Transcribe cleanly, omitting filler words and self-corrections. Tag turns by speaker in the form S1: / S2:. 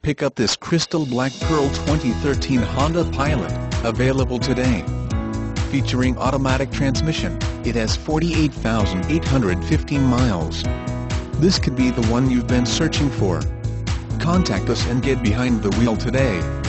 S1: Pick up this crystal black pearl 2013 Honda Pilot, available today. Featuring automatic transmission, it has 48,815 miles. This could be the one you've been searching for. Contact us and get behind the wheel today.